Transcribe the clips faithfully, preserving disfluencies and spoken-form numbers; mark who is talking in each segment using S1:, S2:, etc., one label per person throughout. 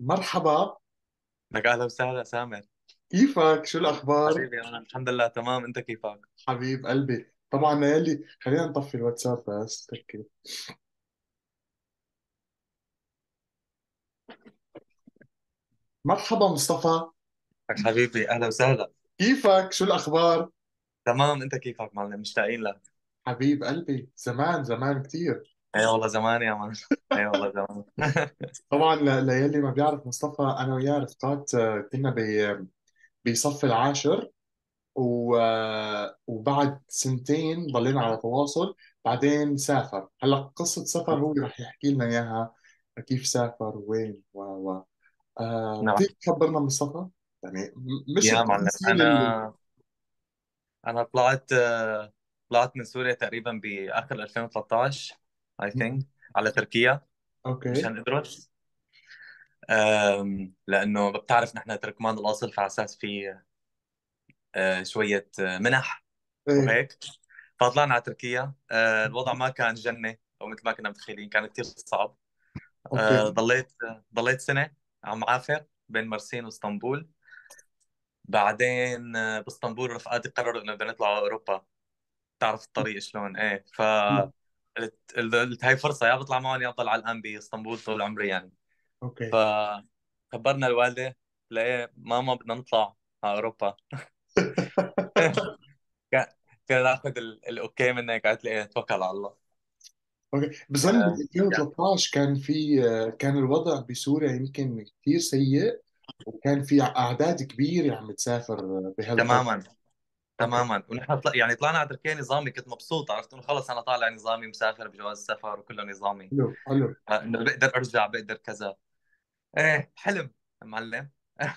S1: مرحبا.
S2: لك اهلا وسهلا سامر.
S1: كيفك؟ شو الأخبار؟
S2: حبيبي انا الحمد لله تمام، انت كيفك؟
S1: حبيب قلبي، طبعا ليالي خلينا نطفي الواتساب بس تركي. مرحبا مصطفى.
S2: لك حبيبي اهلا وسهلا.
S1: كيفك؟ شو الأخبار؟
S2: تمام، انت كيفك معلم؟ مشتاقين لك.
S1: حبيب قلبي، زمان زمان كتير.
S2: اي والله زمان يا مان. اي والله زمان.
S1: طبعا ل- ليالي ما بيعرف مصطفى، أنا وياه رفقات، آه، كنا ب- بصف العاشر و... آه، وبعد سنتين ضلينا على تواصل. بعدين سافر، هلا قصة سفر هو رح يحكي لنا إياها، كيف سافر وين و و آه،
S2: نعم.
S1: بتقدر تخبرنا مصطفى؟ يعني م- مش
S2: يا معلم
S1: التفاصيل اللي.
S2: انا انا طلعت آه، طلعت من سوريا تقريبا باخر ألفين وثلاثة عشر اي
S1: م-
S2: ثينك على تركيا
S1: اوكي.
S2: مشان ادرس. آم، لانه بتعرف نحن تركمان الاصل، فعلى اساس في آه، شويه آه، منح
S1: ايه.
S2: وهيك. فطلعنا على تركيا. آه، الوضع ما كان جنة أو مثل ما كنا متخيلين، كان كثير صعب. آه،
S1: اوكي.
S2: ضليت ضليت سنة عم عافر بين مرسين واسطنبول. بعدين آه، باسطنبول رفقاتي قرروا إنه بدنا نطلع على أوروبا. تعرف الطريق شلون؟ إيه ف
S1: م-
S2: قلت قلت هاي فرصة، يا بطلع معهم يا بضل على الآن باسطنبول طول عمري يعني.
S1: اوكي.
S2: فخبرنا الوالدة، لا ماما بدنا نطلع على أوروبا. كان كان ناخذ ال- الأوكي منك، قالت لي إيه توكل على الله.
S1: اوكي، بظن ب
S2: آه، يعني
S1: ألفين وثلاثة عشر كان في آه، كان الوضع بسوريا يمكن كثير سيء، وكان في اعداد كبيره عم تسافر آه، بهالفتره.
S2: تماما.
S1: اوكي.
S2: تماما، ونحن طلع يعني طلعنا على تركيا نظامي، كنت مبسوط، عرفت انه خلص انا طالع نظامي مسافر بجواز سفر وكله نظامي.
S1: حلو حلو.
S2: آه، انه بقدر ارجع بقدر كذا. ايه حلم معلم.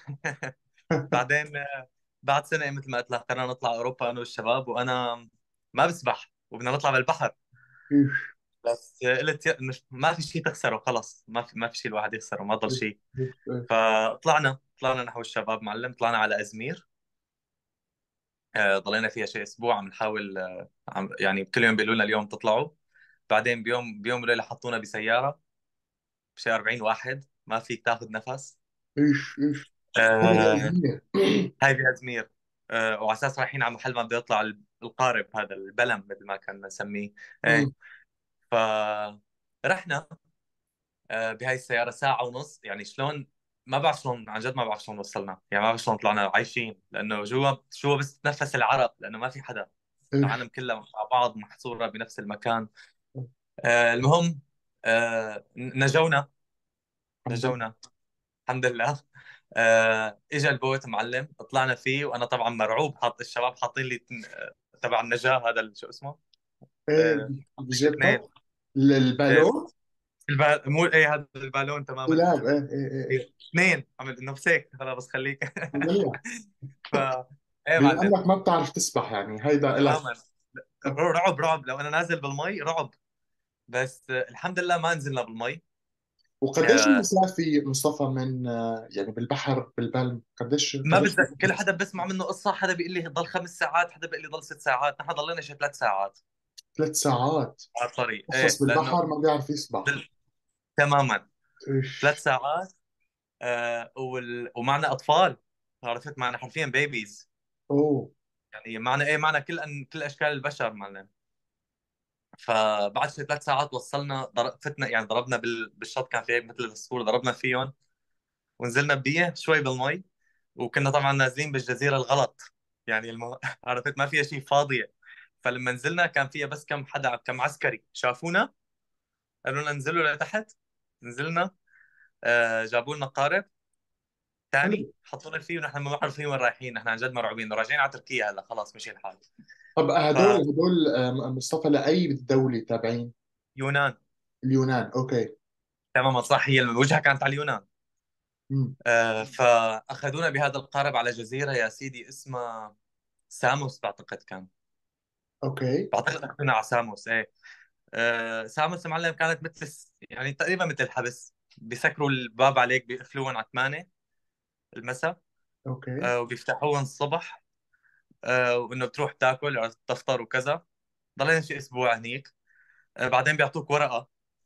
S2: بعدين آه، بعد سنه مثل ما قلت لك قررنا نطلع اوروبا انا والشباب، وانا ما بسبح وبدنا نطلع بالبحر.
S1: إيش.
S2: بس آه، قلت يا- مش ما في شيء تخسره، خلص ما في ما في شيء الواحد يخسره، ما ضل
S1: إيش.
S2: شيء.
S1: إيش. إيش.
S2: فطلعنا طلعنا نحو الشباب معلم، طلعنا على ازمير. آه، ضلينا فيها شيء اسبوع عم نحاول، آه، عم يعني كل يوم بيقولوا لنا اليوم تطلعوا. بعدين بيوم بيوم وليله حطونا بسياره بشي أربعين واحد، ما فيك تاخذ نفس.
S1: إيش. إيش. هذا
S2: آه
S1: بأزمية.
S2: هاي بأزمير. آه وعلى اساس رايحين على محل ما بده يطلع ال- القارب، هذا البلم مثل ما كنا نسميه.
S1: أمم.
S2: ايه. ف رحنا آه بهاي السياره ساعه ونص، يعني شلون ما بعرف شلون، عن جد ما بعرف شلون وصلنا، يعني ما بعرف شلون طلعنا عايشين، لانه جوا جوا بس تنفس العرق، لانه ما في حدا. العالم
S1: إيش.
S2: كلها مع بعض محصوره بنفس المكان. آه المهم، آه نجونا
S1: الحمد لله.
S2: نجونا الحمد لله. آه اجى البوت معلم، طلعنا فيه وانا طبعا مرعوب، حاط الشباب حاطين لي تن- آه، تبع النجاة، هذا ال- شو اسمه؟
S1: ايه،
S2: آه
S1: بجيبتك
S2: اثنين.
S1: ال-
S2: آه
S1: البالون.
S2: الب... مو ايه هذا البالون تماما.
S1: دولاب، ايه ايه ايه
S2: إيه،
S1: ايه.
S2: اثنين عمل انه مسك خلاص بس خليك.
S1: الحمد لله.
S2: ف ايه
S1: بما
S2: معلم.
S1: انك ما بتعرف تسبح يعني هيدا لك.
S2: تماما. رعب رعب لو انا نازل بالمي رعب. بس آه، الحمد لله ما نزلنا بالمي.
S1: وقديش
S2: آه،
S1: المسافة مصطفى من آه، يعني بالبحر بالبلم، قديش
S2: ما
S1: قديش
S2: بتذكر، كل
S1: المسافة؟
S2: حدا بسمع منه قصة، حدا بيقول لي ضل خمس ساعات، حدا بيقول لي ضل ست ساعات، نحن ضلينا شي ثلاث ساعات
S1: ثلاث ساعات؟
S2: على الطريق.
S1: شخص
S2: ايه لانه
S1: بالبحر ما بيعرف يسبح.
S2: بال... تماما.
S1: ايش.
S2: ثلاث ساعات. آه وال... ومعنا اطفال، عرفت معنا حرفيا بيبيز.
S1: اوه.
S2: يعني معنا ايه، معنا كل أن... كل اشكال البشر معنا. فبعد شي ثلاث ساعات وصلنا، ضر... فتنا يعني ضربنا بال... بالشط، كان في هيك مثل الصخور ضربنا فيهم، ونزلنا بيه شوي بالمي. وكنا طبعا نازلين بالجزيره الغلط، يعني الم... عرفت ما فيها شيء، فاضيه. فلما نزلنا كان فيها بس كم حدا، كم عسكري شافونا، قالوا لنا انزلوا لتحت. نزلنا. آه جابوا لنا قارب
S1: حلو.
S2: ثاني حطونا فيه، ونحن ما بنعرف فيه وين رايحين، نحن عن جد مرعوبين، راجعين على تركيا هلا خلاص مشي الحال.
S1: طب هدول هدول آه، مصطفى لأي دولة تابعين؟
S2: فيونان.
S1: اليونان، اوكي.
S2: تماما صح، هي الوجهه كانت على اليونان.
S1: امم.
S2: آه فاخذونا بهذا القارب على جزيره يا سيدي اسمها ساموس بعتقد كان.
S1: اوكي.
S2: بعتقد اخذونا على ساموس ايه. آه ساموس يا معلم كانت مثل الس- يعني تقريبا مثل الحبس، بيسكروا الباب عليك بيقفلوهم على ثمانية المساء.
S1: اوكي.
S2: آه وبيفتحوهم الصبح. آه وانه بتروح تاكل او تفطر وكذا. ضلينا شي اسبوع هنيك. آه بعدين بيعطوك ورقه،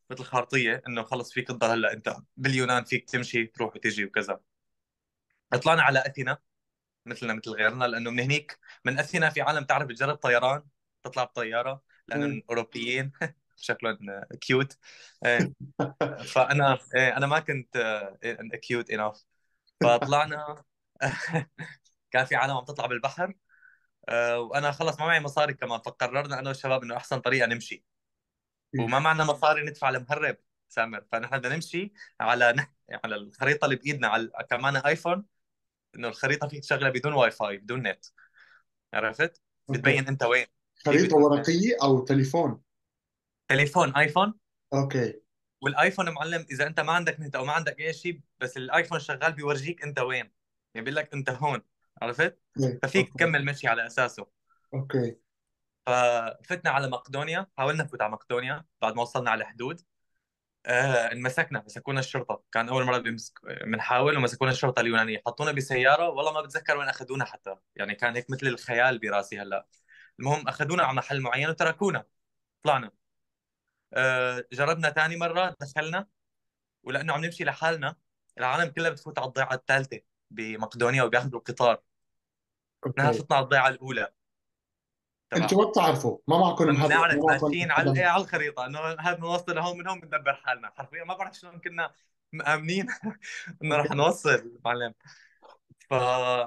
S2: مثل خارطيه انه خلص فيك تضل هلا انت باليونان، فيك تمشي تروح وتجي وكذا. طلعنا على اثينا مثلنا مثل غيرنا، لانه من هنيك من اثينا في عالم تعرف تجرب طيران، تطلع بطياره
S1: مم.
S2: لانهم اوروبيين شكلهم كيوت. ايه. فانا إيه انا ما كنت كيوت انف. فطلعنا كان في عالم عم تطلع بالبحر. آه، وانا خلص ما معي مصاري كمان، فقررنا انا والشباب انه احسن طريقه نمشي، وما معنا مصاري ندفع المهرب سامر. فنحن بدنا نمشي على نح... على الخريطه اللي بايدنا، على كمان ايفون، انه الخريطه فيك تشغلها بدون واي فاي بدون نت. عرفت؟
S1: اوكي.
S2: بتبين انت وين، فيك
S1: خريطة
S2: بتروح هناك.
S1: ورقية او تليفون؟
S2: تليفون ايفون.
S1: اوكي.
S2: والايفون معلم اذا انت ما عندك نت او ما عندك اي شيء، بس الايفون شغال بيورجيك انت وين، يعني بيقول لك انت هون. عرفت؟
S1: اوكي.
S2: ففيك
S1: اوكي.
S2: تكمل مشي على اساسه.
S1: اوكي.
S2: ففتنا على مقدونيا، حاولنا نفوت على مقدونيا بعد ما وصلنا على الحدود. آه انمسكنا، مسكونا الشرطه، كان اول مره بيمسك بنحاول، ومسكونا الشرطه اليونانيه، حطونا بسياره، والله ما بتذكر وين اخذونا حتى، يعني كان هيك مثل الخيال براسي هلا. المهم اخذونا على محل معين وتركونا. طلعنا. آه جربنا ثاني مره، دخلنا، ولانه عم نمشي لحالنا، العالم كلها بتفوت على الضيعه الثالثه بمقدونيا وبياخذوا القطار. نحن
S1: اوكي.
S2: فتنا على الضيعه الاولى
S1: انتوا
S2: تبعهم.
S1: ما بتعرفوا، ما معكم
S2: ما
S1: مهرب،
S2: بنعرف،
S1: ما معكم
S2: ماشيين على
S1: حدا؟
S2: إيه، على الخريطه انه هذا بنوصل لهون، من هون بندبر حالنا حرفيا، ما بعرف شلون كنا مآمنين انه رح
S1: اوكي.
S2: نوصل معلم. فالمهم،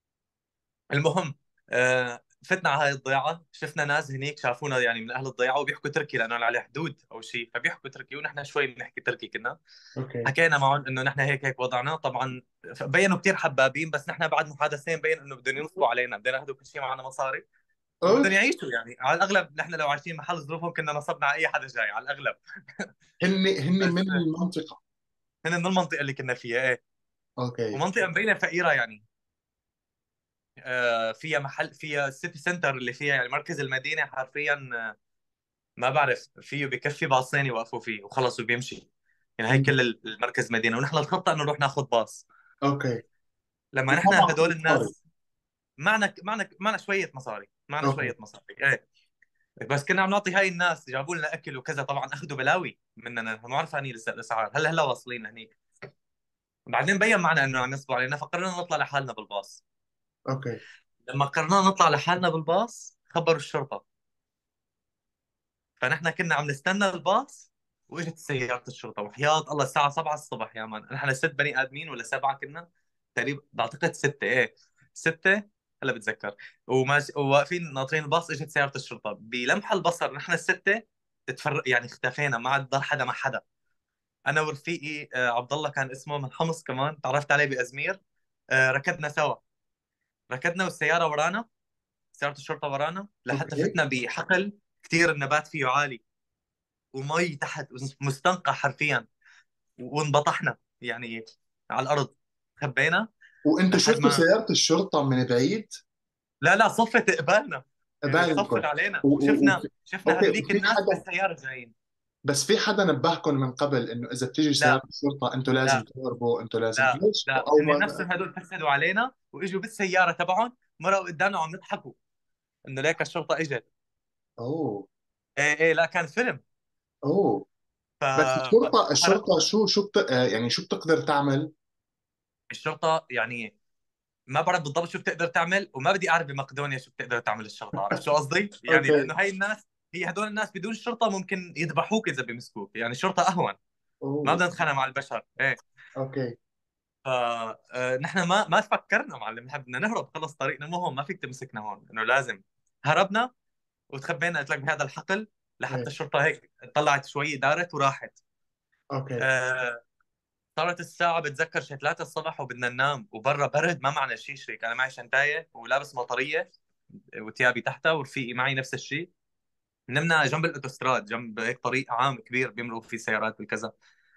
S2: آه، فتنا على هاي الضيعه، شفنا ناس هنيك شافونا يعني من اهل الضيعه وبيحكوا تركي لانه على حدود او شيء، فبيحكوا تركي ونحن شوي بنحكي تركي كنا.
S1: اوكي.
S2: حكينا معهم انه نحن هيك هيك وضعنا، طبعا بينوا كثير حبابين، بس نحن بعد محادثين بين انه بدهم ينصبوا علينا، بدنا ناخذ كل شيء معنا مصاري وبدهم
S1: اوف.
S2: يعيشوا. يعني على الاغلب نحن لو عايشين محل ظروفهم كنا نصبنا على اي حدا جاي على الاغلب.
S1: هن هن
S2: بس
S1: من المنطقة؟
S2: هن من المنطقه اللي كنا فيها، ايه.
S1: اوكي.
S2: ومنطقه مبينه فقيره يعني. آه، فيها محل، فيها السيتي سنتر اللي فيها يعني مركز المدينه حرفيا. آه، ما بعرف فيه بكفي باصين يوقفوا فيه وخلص وبيمشي. يعني هي
S1: مم.
S2: كل المركز مدينه، ونحن الخطه انه نروح ناخذ باص.
S1: اوكي.
S2: لما
S1: وما
S2: نحن
S1: معكم
S2: هدول
S1: مصاري؟
S2: الناس، معنا معنا معنا شويه مصاري، معنا
S1: اوكي.
S2: شويه مصاري، ايه. بس كنا عم نعطي هاي الناس، جابوا لنا اكل وكذا، طبعا اخذوا بلاوي مننا، ما عارف اني لسه الاسعار هلا هلا واصلين هنيك. بعدين بين معنا انه عم يصبوا علينا، فقررنا نطلع لحالنا بالباص.
S1: اوكي.
S2: لما قررنا نطلع لحالنا بالباص خبروا الشرطه. فنحن كنا عم نستنى الباص، واجت سيارة الشرطة، وحياة الله الساعة سبعة الصبح يا مان، نحن ست بني آدمين ولا سبعة كنا تقريبا، بعتقد ستة، ايه ستة، هلا بتذكر. وماشي وواقفين ناطرين الباص، اجت سيارة الشرطة، بلمح البصر نحن الستة تفرق يعني، اختفينا، ما عاد ضل حدا مع حدا. انا ورفيقي آه، عبد الله كان اسمه، من حمص كمان، تعرفت عليه بأزمير. آه، ركضنا سوا، ركضنا والسيارة ورانا، سيارة الشرطة ورانا لحتى
S1: اوكي.
S2: فتنا بحقل كثير النبات فيه عالي، ومي تحت، مستنقع حرفيا، وانبطحنا يعني على الارض، خبينا
S1: وانتوا
S2: لحد
S1: شفتوا
S2: ما.
S1: سيارة الشرطة من بعيد؟
S2: لا لا، صفت قبالنا، يعني صفت
S1: قبالكم؟
S2: علينا،
S1: و... و...
S2: وشفنا
S1: وفي...
S2: شفنا
S1: اوكي.
S2: هذوليك
S1: وفي
S2: الناس
S1: حدا،
S2: بالسياره جايين.
S1: بس في حدا نبهكم من قبل انه اذا بتيجي سيارة
S2: لا
S1: الشرطة انتوا لازم
S2: لا
S1: تهربوا، انتوا لازم
S2: لا
S1: ليش
S2: لا،
S1: او
S2: هن
S1: ما؟
S2: نفسهم هذول فسدوا علينا واجوا بالسياره تبعهم، مرقوا قدامنا وعم يضحكوا انه ليك الشرطه اجت.
S1: اوه.
S2: ايه ايه، لا كان فيلم.
S1: اوه.
S2: ف
S1: بس الشرطة
S2: ف-
S1: الشرطة شو شو بت... آه، يعني شو بتقدر تعمل؟
S2: الشرطه يعني ما بعرف بالضبط شو بتقدر تعمل، وما بدي اعرف بمقدونيا شو بتقدر تعمل الشرطه، عرفت شو قصدي؟ يعني
S1: اوكي.
S2: لانه هاي الناس، هي هدول الناس بدون شرطه ممكن يذبحوك اذا بيمسكوك، يعني الشرطه اهون. ما
S1: اوه.
S2: بدنا نتخانق مع البشر، ايه.
S1: اوكي.
S2: ف آه، نحن ما ما فكرنا معلم، نحن بدنا نهرب، خلص طريقنا مو هون، ما فيك تمسكنا هون، انه لازم. هربنا وتخبينا قلت لك بهذا الحقل لحتى
S1: ايه.
S2: الشرطه هيك طلعت شوي، دارت وراحت.
S1: اوكي.
S2: آه، صارت الساعة بتذكر شي ثلاثة الصبح وبدنا ننام، وبرا برد، ما معنا شيء شيك، أنا معي شنطاية ولابس مطرية وثيابي تحتها، ورفيقي معي نفس الشيء. نمنا جنب الاوتوستراد، جنب هيك طريق عام كبير بيمرقوا فيه سيارات والكذا.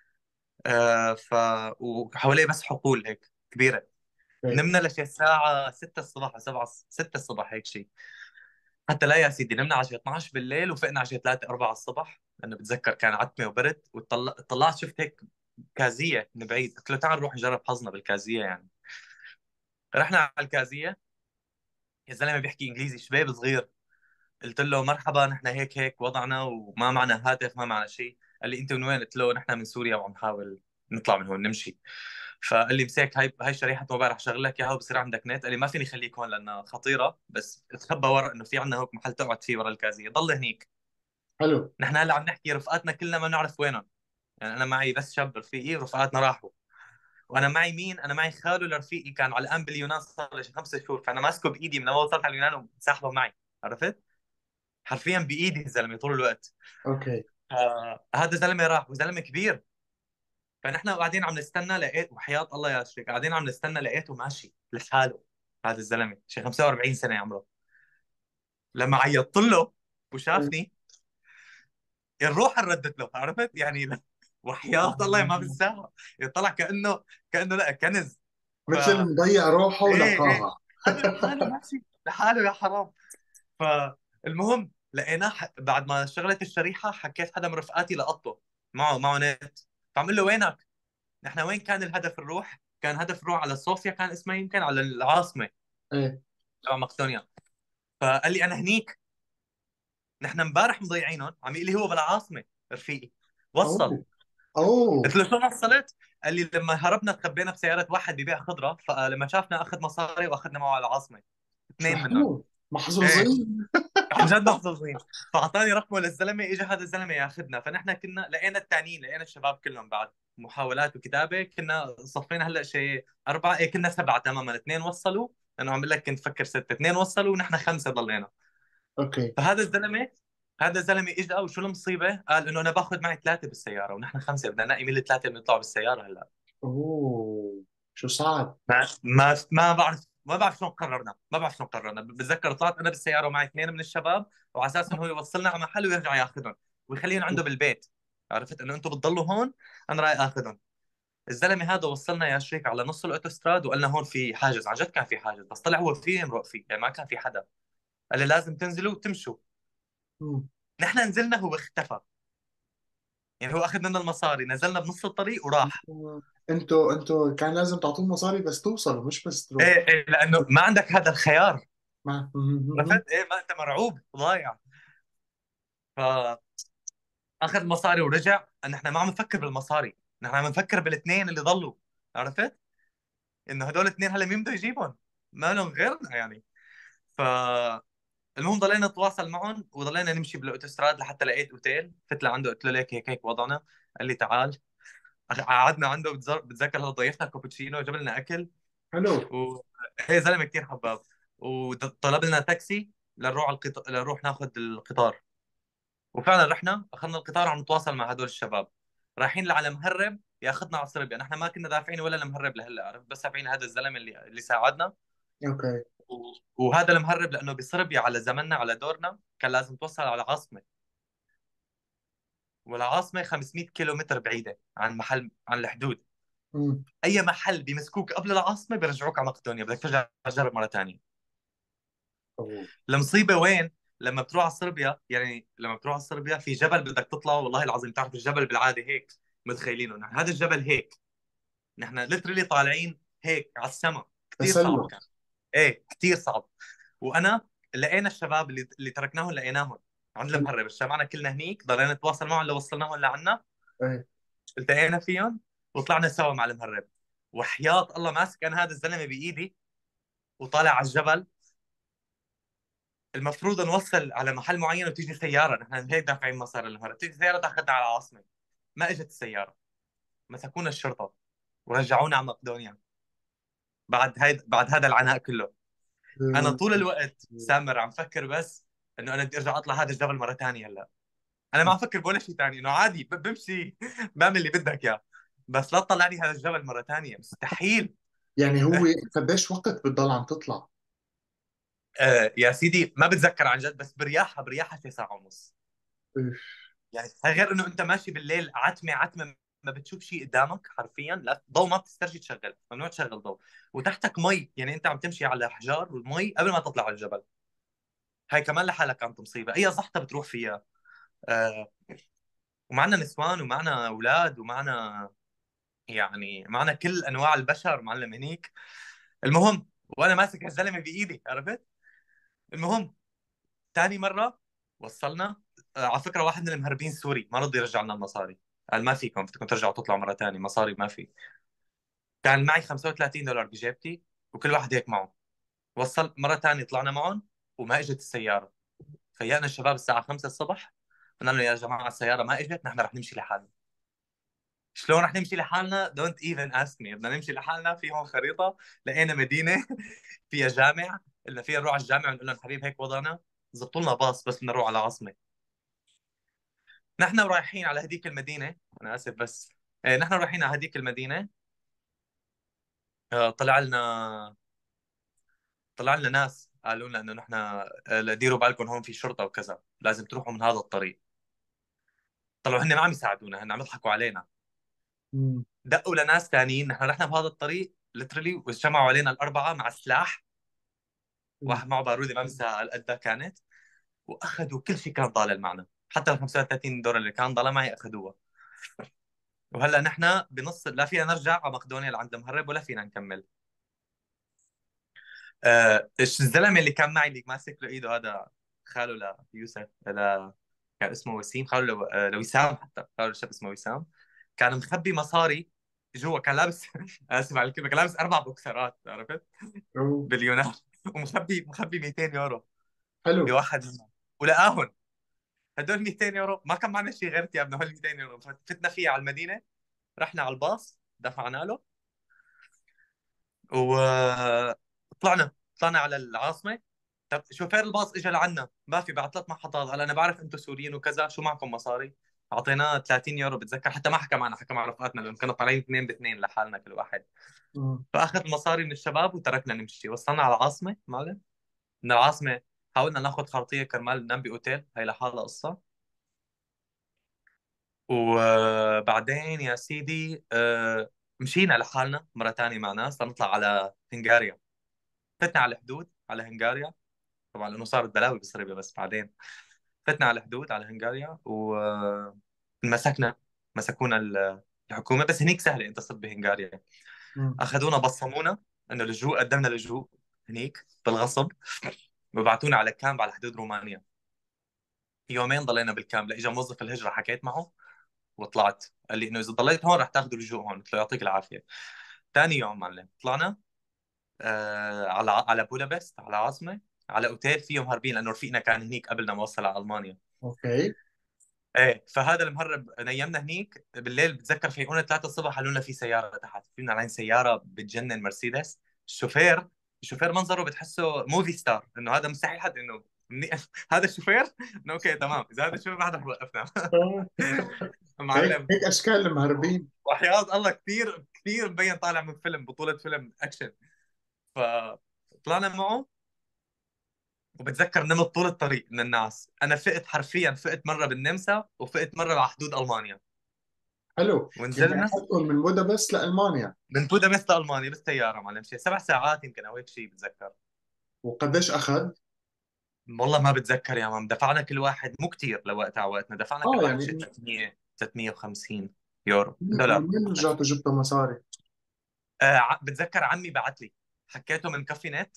S2: آه ف وحواليه بس حقول هيك كبيره.
S1: اوكي.
S2: نمنا لشي الساعه ستة الصبح او سبعة، ستة الصبح هيك شيء. حتى لا يا سيدي، نمنا على شي اثنعش بالليل وفقنا على شي ثلاثة أربعة الصبح، لانه بتذكر كان عتمه وبرد، وطلعت شفت هيك كازيه من بعيد، قلت له تعال نروح نجرب حظنا بالكازيه يعني. رحنا على الكازيه، يا زلمه بيحكي انجليزي، شباب صغير. قلت له مرحبا، نحن هيك هيك وضعنا، وما معنا هاتف ما معنا شيء. قال لي انت من وين؟ قلت له نحن من سوريا وعم نحاول نطلع من هون نمشي. فقال لي مساك هاي هاي شريحه موبايل رح شغل لك اياها وبصير عندك نت. قال لي ما فيني خليك هون لانها خطيره، بس تخبى ورا انه في عندنا هوك محل تقعد فيه ورا الكازيه، ضل هنيك.
S1: حلو.
S2: نحن هلا عم نحكي رفقاتنا كلنا ما نعرف وينهم. يعني انا معي بس شاب رفيقي ورفقاتنا راحوا. وانا معي مين؟ انا معي خاله لرفيقي كان على الان باليونان صار له شي خمسة شهور، فانا ماسكه بايدي من اول وصلت على اليونان وساحبه معي. عرفت؟ حرفيا بايدي الزلمه طول الوقت.
S1: اوكي.
S2: آه هذا زلمه راح وزلمه كبير. فنحن قاعدين عم نستنى لقيت، وحياة الله يا شريك قاعدين عم نستنى لقيته ماشي لحاله. هذا الزلمه شي خمسة وأربعين سنه عمره. لما عيطت له
S1: إيه.
S2: وشافني الروح ردت له. عرفت يعني لا. وحياة الله ما بالساعة طلع كأنه كأنه لا كنز. ف
S1: مثل مضيع روحه
S2: ايه ايه
S1: ولقاها.
S2: هذا لحاله ماشي لحاله يا حرام. فالمهم لقيناه ح- بعد ما شغلت الشريحة حكيت حدا من رفقاتي لقطه معه معه نت. فعم له وينك؟ نحن وين كان الهدف نروح؟ كان هدف نروح على صوفيا، كان اسمها يمكن على العاصمة
S1: ايه.
S2: تبع مقدونيا. فقال لي انا هنيك. نحن امبارح مضيعينهم. عم يقول لي هو بالعاصمة رفيقي. وصل.
S1: اوه. اوه.
S2: قلت له شو وصلت؟ قال لي لما هربنا تخبينا بسيارة واحد بيبيع خضرة، فلما شافنا اخذ مصاري واخذنا معه على العاصمة.
S1: شو
S2: اثنين منهم.
S1: حلو،
S2: ايه
S1: محظوظين.
S2: عن جد محظوظين. فاعطاني رقمه للزلمه، اجى هذا الزلمه ياخذنا. فنحن كنا لقينا الثانيين، لقينا الشباب كلهم بعد محاولات وكتابه. كنا صفينا هلا شيء اربعه، ايه كنا سبعه تماما. اثنين وصلوا لانه عم بقول لك كنت فكر سته. اثنين وصلوا ونحن خمسه ضلينا.
S1: اوكي.
S2: فهذا الزلمه هذا الزلمه اجى وشو المصيبه؟ قال انه انا باخذ معي ثلاثه بالسياره ونحن خمسه، بدنا نلاقي مين الثلاثه اللي بيطلعوا بالسياره هلا.
S1: اوه، شو صعب.
S2: ما ما ما بعرف ما بعرف شلون قررنا ما بعرف شلون قررنا. بتذكر طلعت انا بالسياره ومعي اثنين من الشباب، وعلى اساس انه هو يوصلنا على محل ويرجع ياخذهم ويخليهم عنده بالبيت. عرفت انه انتم بتضلوا هون، انا رايح اخذهم. الزلمه هذا وصلنا يا شريك على نص الاوتوستراد وقال لنا هون في حاجز. عن جد كان في حاجز، بس طلع هو في امرق فيه، يعني ما كان في حدا. قال لي لازم تنزلوا وتمشوا.
S1: مم.
S2: نحن نزلنا هو اختفى. يعني هو اخذ منا المصاري، نزلنا بنص الطريق وراح.
S1: انتوا انتوا كان لازم تعطوه مصاري بس توصلوا، مش بس تروحوا.
S2: ايه ايه لانه ما عندك هذا الخيار.
S1: ما
S2: عرفت؟ ايه ما انت مرعوب ضايع. ف اخذ مصاري ورجع. نحن ما عم نفكر بالمصاري، نحن عم نفكر بالاثنين اللي ضلوا. عرفت انه هدول الاثنين هلا مين بده يجيبهم؟ ما لهم غيرنا يعني. فالمهم ضلينا نتواصل معهم وضلينا نمشي بالاوتوستراد لحتى لقيت اوتيل. فت لعنده قلت له ليك هيك هيك وضعنا. قال لي تعال. قعدنا عنده. بتزر- بتذكر هذا ضيفنا كابتشينو جاب لنا اكل.
S1: حلو.
S2: و هي زلمه كثير حباب. وطلب لنا تاكسي لنروح على القط... لنروح ناخذ القطار. وفعلا رحنا اخذنا القطار وعم نتواصل مع هدول الشباب. رايحين لعلى مهرب ياخذنا على صربيا. نحن ما كنا دافعين ولا المهرب لهلا، عرفت؟ بس دافعين هذا الزلمه اللي اللي ساعدنا.
S1: اوكي.
S2: و- وهذا المهرب لانه بصربيا على زمننا على دورنا كان لازم توصل على العاصمه. والعاصمه خمسمئة كيلو متر بعيده عن محل عن الحدود.
S1: مم.
S2: اي محل بيمسكوك قبل العاصمه بيرجعوك على مقدونيا، بدك ترجع تجرب مره ثانيه.
S1: اوه.
S2: المصيبه وين؟ لما بتروح على صربيا، يعني لما بتروح على صربيا في جبل بدك تطلعه. والله العظيم تعرف الجبل بالعاده هيك متخيلينه نحن. هذا الجبل هيك نحن ليترلي طالعين هيك على السما. كثير صعب
S1: تسلق.
S2: كان. ايه كثير صعب. وانا لقينا الشباب اللي اللي تركناهم لقيناهم عند
S1: حلو.
S2: المهرب. اجتمعنا كلنا هنيك ضلينا نتواصل معهم لو وصلناهم لعنا.
S1: ايه.
S2: التقينا فيهم وطلعنا سوا مع المهرب. وحياة الله ماسك انا هذا الزلمه بايدي وطالع على الجبل. المفروض نوصل على محل معين وتيجي سياره. نحن هيك دافعين مصاري للمهرب، تيجي سياره تاخذنا على العاصمه. ما اجت السياره. مسكونا الشرطه ورجعونا على مقدونيا. بعد هيد بعد هذا العناء كله. انا طول الوقت سامر عم فكر بس انه انا بدي ارجع اطلع هذا الجبل مره ثانيه هلا. انا ما عم فكر بولا شيء ثاني، انه عادي ب- بمشي بعمل اللي بدك اياه. بس لا تطلعني هذا الجبل مره ثانيه مستحيل.
S1: يعني هو قديش وقت بتضل عم تطلع؟
S2: آه يا سيدي ما بتذكر عن جد، بس برياحها برياحها شي ساعه ونص.
S1: إيه.
S2: يعني غير انه انت ماشي بالليل عتمه عتمه. ما بتشوف شيء قدامك حرفيا. لا ضوء ما بتسترجي تشغل، ممنوع تشغل ضوء. وتحتك مي، يعني انت عم تمشي على احجار والمي قبل ما تطلع على الجبل. هاي كمان لحالها كانت مصيبه. اي زحطه بتروح فيها. آه ومعنا نسوان ومعنا اولاد ومعنا يعني معنا كل انواع البشر معلم هنيك. المهم وانا ماسك الزلمه بايدي. عرفت؟ المهم ثاني مره وصلنا. آه، على فكره واحد من المهربين سوري ما رضي يرجع لنا المصاري، قال ما فيكم بدكم ترجعوا تطلعوا مره ثانيه، مصاري ما في. كان معي خمسة وثلاثين دولار بجيبتي وكل واحد هيك معه. وصل مره ثانيه طلعنا معهم وما اجت السياره. فيانا الشباب الساعه خمسة الصبح، قلنا له يا جماعه السياره ما اجت، نحن رح نمشي لحالنا. شلون رح نمشي لحالنا؟ دونت ايفن اسك مي. بدنا نمشي لحالنا، في هون خريطه، لقينا مدينه فيها جامع، قلنا فيها نروح على الجامع ونقول لهم حبيب هيك وضعنا، زبطوا لنا باص بس بدنا نروح على العاصمه. نحن رايحين على هذيك المدينه، انا اسف بس، إيه، نحن رايحين على هذيك المدينه. آه، طلع لنا طلع لنا ناس قالوا لنا انه نحن آه، ديروا بالكم هون في شرطه وكذا، لازم تروحوا من هذا الطريق. طلعوا هن ما عم يساعدونا، هن عم يضحكوا علينا.
S1: مم.
S2: دقوا لناس ثانيين، نحن رحنا بهذا الطريق ليترلي واجتمعوا علينا الاربعه مع سلاح،
S1: مم.
S2: واحد معه باروده ما بنسى قدها كانت، واخذوا كل شيء كان ضال معنا، حتى ال خمسة وثلاثين دولار اللي كان ضال معي اخذوها. وهلا نحن بنص، لا فينا نرجع على مقدونيا لعند المهرب ولا فينا نكمل. آه إيش الزلمه اللي كان معي اللي ماسك له ايده هذا، خاله ليوسف، لا كان اسمه وسيم، خاله لو... آه، لوسام، حتى خاله الشاب اسمه وسام. كان مخبي مصاري جوا، كان لابس اسف على الكلمه، كان لابس اربع بوكسرات، عرفت،
S1: أوه.
S2: باليونان. ومخبي مخبي مئتين يورو
S1: حلو.
S2: بواحد منهم، ولقاهم. هدول مئتين يورو ما كان معنا شيء غير ثيابنا، هول مئتين يورو فتنا فيها على المدينه. رحنا على الباص دفعنا له، وطلعنا طلعنا على العاصمه. طب شوفير الباص اجى لعنا، ما في، بعد ثلاث محطات قال انا بعرف انتم سوريين وكذا، شو معكم مصاري؟ اعطيناه ثلاثين يورو بتذكر، حتى ما حكى معنا، حكى مع رفقاتنا لانه كانوا طالعين اثنين باثنين لحالنا كل واحد.
S1: مم.
S2: فاخذ المصاري من الشباب وتركنا نمشي. وصلنا على العاصمه معلم. من العاصمه حاولنا ناخذ خرطيه كرمال ننام باوتيل، هي لحالها قصه. وبعدين يا سيدي آه، مشينا لحالنا مرة تانية مع ناس لنطلع على هنغاريا. فتنا على الحدود على هنغاريا، طبعا لأنه صارت بلاوي بصريبيا، بس بعدين فتنا على الحدود على هنغاريا ومسكنا، مسكونا ال- الحكومة. بس هنيك سهلة، أنت صرت بهنغاريا.
S1: مم.
S2: أخذونا بصمونا إنه لجوء، قدمنا لجوء هنيك بالغصب، وبعتونا على كامب على حدود رومانيا. يومين ضلينا بالكامب، لإجا موظف الهجرة حكيت معه وطلعت، قال لي انه اذا ضليت هون رح تاخذوا لجوء هون. قلت له يعطيك العافيه. ثاني يوم معلم طلعنا آه على على بودابست، على العاصمه، على اوتيل فيه مهربين، لانه رفيقنا كان هنيك قبل ما نوصل على المانيا.
S1: اوكي.
S2: ايه، فهذا المهرب نيمنا هنيك بالليل، بتذكر فيقونا ثلاثة الصبح قالوا لنا في سياره تحت، فينا على سياره بتجنن مرسيدس. الشوفير الشوفير منظره بتحسه موفي ستار، انه هذا مستحيل حد انه مني... هذا الشوفير انه اوكي تمام، اذا هذا الشوفير ما حدا رح يوقفنا.
S1: آه. هيك
S2: معلم،
S1: هيك اشكال المهربين.
S2: وحياة الله كثير كثير مبين طالع من فيلم، بطولة فيلم أكشن. فطلعنا معه، وبتذكر نمت طول الطريق من الناس. أنا فقت حرفيا، فقت مرة بالنمسا وفقت مرة على حدود ألمانيا.
S1: حلو. يعني
S2: ونزلنا
S1: اخذكم من بودابست لالمانيا.
S2: من بودابست لألمانيا بالسيارة معلم، شيء سبع ساعات يمكن أو هيك شيء بتذكر.
S1: وقديش اخذ؟
S2: والله ما بتذكر يا مان، دفعنا كل واحد مو كثير لوقتها، وقتنا دفعنا كل
S1: اه
S2: واحد شيء
S1: يعني
S2: ثلاثمية ثلاثمية وخمسين يورو دولار.
S1: ومن رجعتوا جبتوا مصاري؟
S2: آه ع- بتذكر عمي بعت لي، حكيته من كافي نت.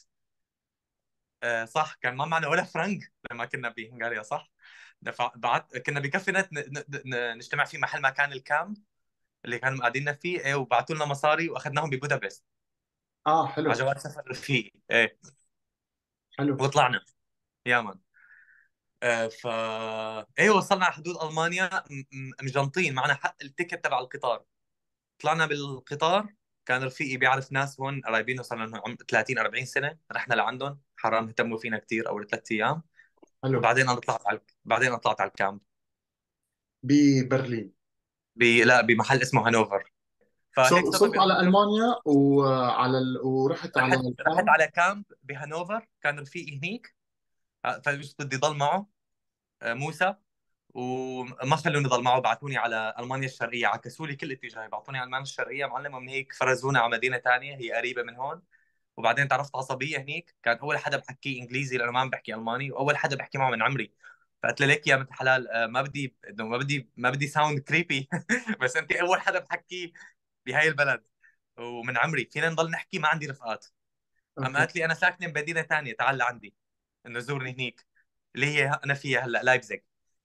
S2: آه صح، كان ما معنا ولا فرنك لما كنا بهنغاريا، صح. دفع بعت، كنا بكفي نت ن... ن... ن... نجتمع في محل ما كان الكامب اللي كانوا قاعدين فيه، ايه، وبعتوا لنا مصاري واخذناهم ببودابست
S1: اه
S2: على
S1: حلو.
S2: جواز سفر رفيقي، ايه.
S1: حلو.
S2: وطلعنا يا مان. آه ف ايه، وصلنا على حدود المانيا م... م... مجنطين معنا حق التيكت تبع القطار. طلعنا بالقطار، كان رفيقي بيعرف ناس هون قرايبينه صار لهم عم- ثلاثين أربعين سنه، رحنا لعندهم، حرام اهتموا فينا كثير اول ثلاث ايام.
S1: حلو.
S2: وبعدين انا طلعت على بعدين انا طلعت على الكامب.
S1: ببرلين.
S2: ب... لا، بمحل اسمه هانوفر.
S1: سو
S2: فهيك صرنا
S1: وصلت على
S2: بهانوفر.
S1: المانيا وعلى ال... ورحت على
S2: رحت رحت
S1: الكامب.
S2: على كامب بهانوفر، كان رفيقي هنيك. آه، فمش بدي ضل معه، آه، موسى. وما خلوني ضل معه، بعثوني على المانيا الشرقيه، عكسوا لي كل اتجاهي، بعطوني على المانيا الشرقيه معلم، ومن هيك فرزونا على مدينه ثانيه هي قريبه من هون. وبعدين تعرفت عصبيه هنيك، كان اول حدا بحكيه انجليزي لانه ما عم بحكي الماني، واول حدا بحكي معه من عمري. فقلت له ليك يا بنت الحلال، آه، ما بدي إنه ما بدي ما بدي ساوند كريبي بس انت اول حدا بحكيه بهاي البلد ومن عمري، فينا نضل نحكي، ما عندي رفقات. اما
S1: اوكي.
S2: قالت لي انا ساكنه بمدينه ثانيه، تعال لعندي انه زورني هنيك، اللي هي انا فيها هلا، لايبزيج.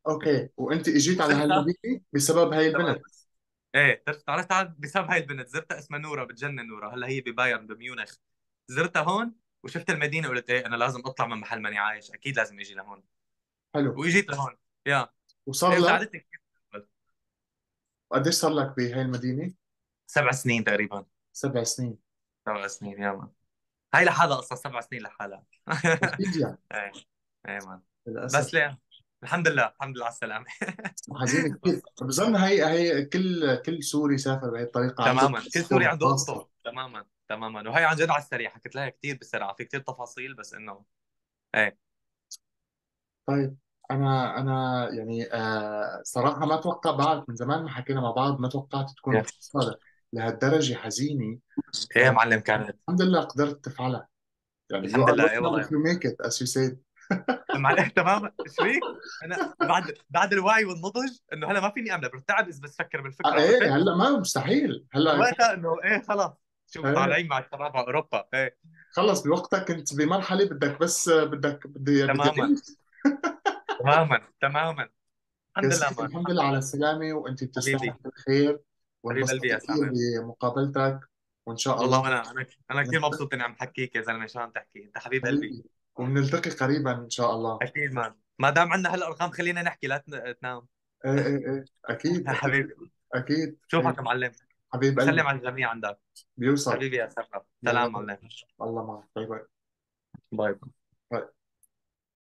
S1: اوكي، وانت اجيت على
S2: زرتها.
S1: هالمدينه بسبب هاي
S2: تمام.
S1: البنت؟
S2: ايه عرفت عرفت عن- بسبب هاي البنت زرتها، اسمها نورا، بتجنن نورا، هلا هي ببايرن بميونخ. زرتها هون وشفت المدينه، قلت ايه انا لازم اطلع من محل ماني عايش، اكيد لازم اجي لهون.
S1: حلو.
S2: واجيت لهون. يا
S1: وصار
S2: ايه
S1: لك
S2: وساعدتني كثير.
S1: قديش صار لك بهاي المدينه؟
S2: سبع سنين تقريبا.
S1: سبع سنين.
S2: سبع سنين يا مان. هاي لحالها قصة، سبع سنين لحالها.
S1: اكيد يعني.
S2: ايه. ايه مان.
S1: للاسف.
S2: بس ليه؟ الحمد لله الحمد لله على السلامة.
S1: حزينه كثير. بظن هي هي كل كل سوري سافر بهي الطريقه عنده
S2: تماما، كل سوري
S1: قصته
S2: عنده قصته،
S1: الخاصه.
S2: تماما تماما، وهي عن جد على السريع حكيت لها كثير بسرعة، في كثير تفاصيل بس انه ايه.
S1: طيب. انا انا يعني آه صراحه ما توقع، بعد من زمان ما حكينا مع بعض، ما توقعت تكون
S2: يا.
S1: قصه لهالدرجه حزينه.
S2: ايه يا
S1: آه
S2: معلم كانت.
S1: الحمد لله قدرت تفعلها. يعني you
S2: الحمد
S1: are
S2: لله، ايه
S1: lucky
S2: والله
S1: if
S2: يا
S1: you
S2: مان.
S1: make it as you said.
S2: معلم تماما، ايش فيك؟ انا بعد بعد الوعي والنضج انه هلا ما فيني اعملها، برتعب اذا بس فكر
S1: آه
S2: بالفكره،
S1: ايه
S2: عرفت؟
S1: هلا ما مستحيل هلا.
S2: وقتها انه ايه خلاص، شوف
S1: ايه
S2: طالعين مع الشباب على اوروبا، ايه.
S1: خلص بوقتها كنت بمرحله بدك بس بدك بدي بدي
S2: تماما
S1: اعيش.
S2: تماما تماما.
S1: يا
S2: الحمد لله
S1: سيدي
S2: مان،
S1: الحمد
S2: الحمد
S1: لله على
S2: لله.
S1: السلامه، وانت بتستاهل
S2: حبيبي.
S1: كل خير.
S2: حبيب قلبي
S1: وانبسطت
S2: يا
S1: كثير
S2: سامر.
S1: بمقابلتك. وان شاء
S2: والله
S1: الله
S2: وانا انا انا كثير
S1: نلتقي.
S2: مبسوط اني عم حكيك يا زلمه، شو عم تحكي انت حبيب قلبي.
S1: حبيبي، ونلتقي قريبا ان شاء الله.
S2: اكيد مان، ما دام عندنا هالارقام خلينا نحكي، لا تن- تنام.
S1: ايه ايه ايه اكيد اكيد.
S2: حبيبي.
S1: اكيد
S2: شوفك
S1: اكيد.
S2: يا معلم.
S1: حبيب
S2: سلم
S1: قلبي.
S2: على الجميع عندك.
S1: بيوصل.
S2: حبيبي يا سامر،
S1: يلا
S2: سلام
S1: باي.
S2: معلم.
S1: الله معك. باي باي.
S2: باي.
S1: باي.